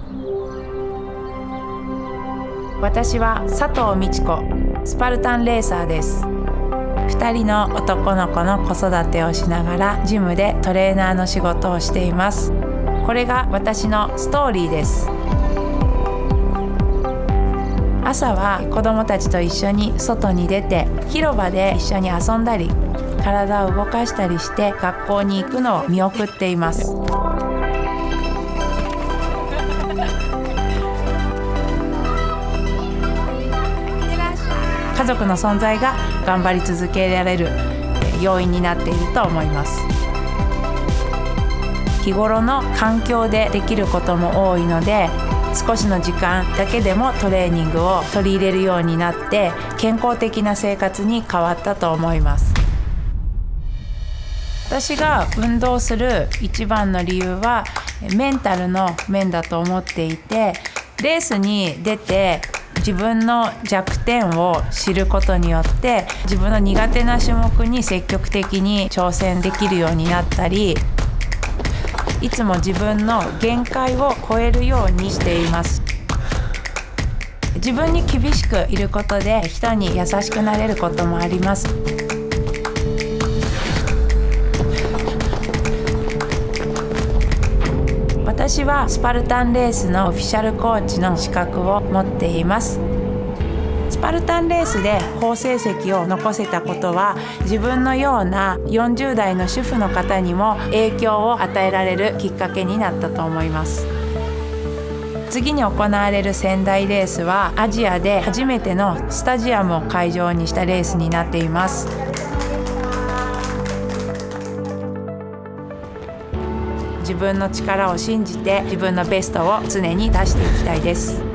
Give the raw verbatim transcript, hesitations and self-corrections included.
私は佐藤美智子、スパルタンレーサーです。ふたりの男の子の子育てをしながらジムでトレーナーの仕事をしています。これが私のストーリーです。朝は子どもたちと一緒に外に出て広場で一緒に遊んだり体を動かしたりして学校に行くのを見送っています。家族の存在が頑張り続けられる要因になっていると思います。日頃の環境でできることも多いので、少しの時間だけでもトレーニングを取り入れるようになって健康的な生活に変わったと思います。私が運動する一番の理由はメンタルの面だと思っていて、レースに出て自分の弱点を知ることによって自分の苦手な種目に積極的に挑戦できるようになったり、いつも自分の限界を超えるようにしています。自分に厳しくいることで人に優しくなれることもあります。私はスパルタンレースのオフィシャルコーチの資格を持っています。スパルタンレースで好成績を残せたことは自分のようなよんじゅう代の主婦の方にも影響を与えられるきっかけになったと思います。次に行われる仙台レースはアジアで初めてのスタジアムを会場にしたレースになっています。自分の力を信じて自分のベストを常に出していきたいです。